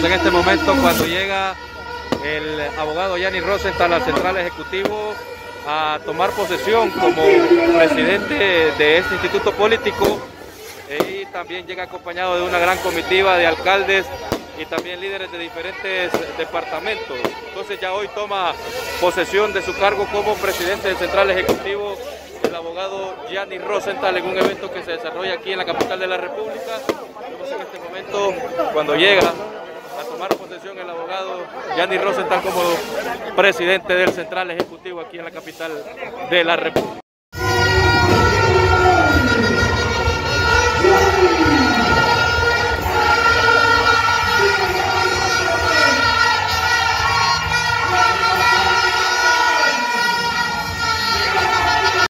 en este momento cuando llega el abogado Gianni Rosenthal al Central Ejecutivo a tomar posesión como presidente de este instituto político, y también llega acompañado de una gran comitiva de alcaldes y también líderes de diferentes departamentos. Entonces ya hoy toma posesión de su cargo como presidente del Central Ejecutivo el abogado Gianni Rosenthal en un evento que se desarrolla aquí en la capital de la República. Vemos en este momento cuando llega a tomar posesión el abogado Gianni Rosenthal como presidente del Central Ejecutivo aquí en la capital de la República.